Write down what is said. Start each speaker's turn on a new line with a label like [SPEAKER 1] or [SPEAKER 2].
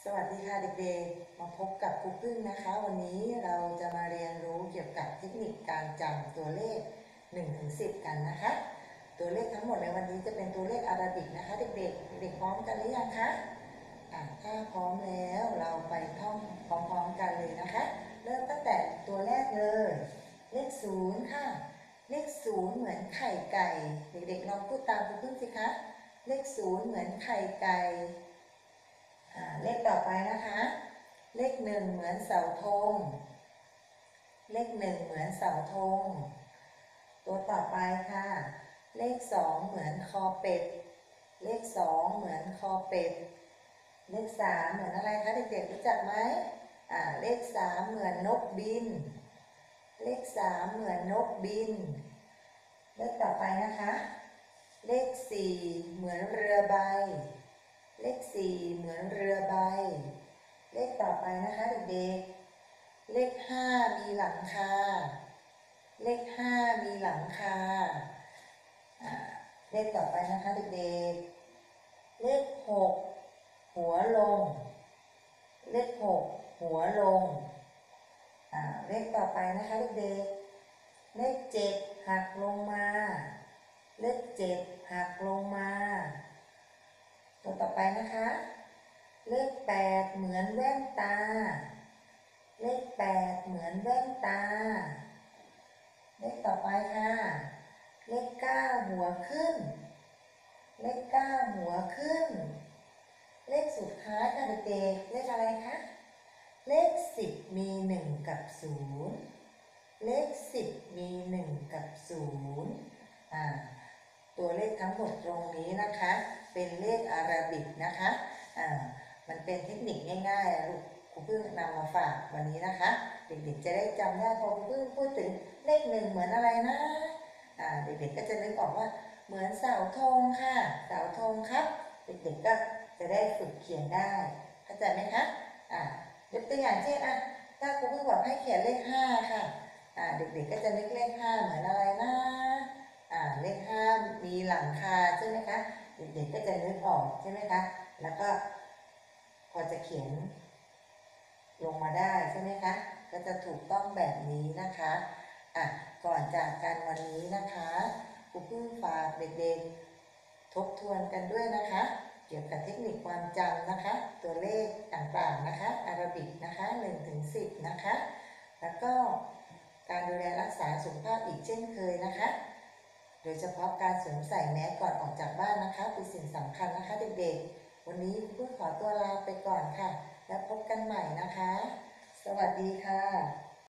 [SPEAKER 1] วัสดีค่ะเด็กๆมาพบกับครูพึ่งนะคะวันนี้เราจะมาเรียนรู้เกี่ยวกับเทคนิคการจำตัวเลข1 ถึง 10กันนะคะตัวเลขทั้งหมดในวันนี้จะเป็นตัวเลขอาราบิกนะคะเด็กๆเด็กพร้อมกันหรือยังคะถ้าพร้อมแล้วเราไปท่องพร้อมๆกันเลยนะคะเริ่มตั้งแต่ตัวแรกเลยเลข0ค่ะเลข0เหมือนไข่ไก่เด็กๆลองพูดตามครูพึ่งสิคะเลข0เหมือนไข่ไก่เลขต่อไปนะคะเลข1เหมือนเสาธงเลข1เหมือนเสาธงตัวต่อไปค่ะเลข2เหมือนคอเป็ดเลข2เหมือนคอเป็ดเลข3เหมือนอะไรคะเด็กๆรู้จักไหมเลข3เหมือนนกบินเลข3เหมือนนกบินเลขต่อไปนะคะเลข4เหมือนเรือใบเลข4เหมือนเรือใบเลขต่อไปนะคะเด็กๆเลข5มีหลังคาเลข5มีหลังคาเลขต่อไปนะคะเด็กๆเลข6หัวลงเลข6หัวลงเลขต่อไปนะคะเด็กๆเลข7หักลงมาเลข7หักลงมาตัวต่อไปนะคะเลข8เหมือนแว่นตาเลข8เหมือนแว่นตาเลขต่อไปค่ะเลข9หัวขึ้นเลข9หัวขึ้นเลขสุดท้ายค่ะเด็กๆเลขอะไรคะเลข10มี1กับ0เลข10มี1กับ0ตัวเลขทั้งหมดตรงนี้นะคะเป็นเลขอาราบิกนะคะมันเป็นเทคนิคง่ายๆลูกครูพึ่งนำมาฝากวันนี้นะคะเด็กๆจะได้จำได้พอครูพึ่งพูดถึงเลข1เหมือนอะไรนะเด็กๆก็จะนึกออกว่าเหมือนเสาธงค่ะเสาธงครับเด็กๆก็จะได้ฝึกเขียนได้เข้าใจไหมคะยกตัวอย่างเช่นถ้าครูพึ่งบอกให้เขียนเลข5ค่ะเด็กๆก็จะนึกเลข5เหมือนอะไรนะเลข5มีหลังคาใช่ไหมคะเด็กๆก็จะนึกออกใช่ไหมคะแล้วก็พอจะเขียนลงมาได้ใช่ไหมคะก็จะถูกต้องแบบนี้นะคะก่อนจากกันวันนี้นะคะครูพึ่งฝากเด็กๆทบทวนกันด้วยนะคะเกี่ยวกับเทคนิคความจำนะคะตัวเลขต่างๆนะคะอาราบิกนะคะ1 ถึง 10นะคะแล้วก็การดูแลรักษาสุขภาพอีกเช่นเคยนะคะโดยเฉพาะการสวมใส่แมสก่อนออกจากบ้านนะคะเป็นสิ่งสำคัญนะคะเด็กๆวันนี้เพื่อขอตัวลาไปก่อนค่ะแล้วพบกันใหม่นะคะสวัสดีค่ะ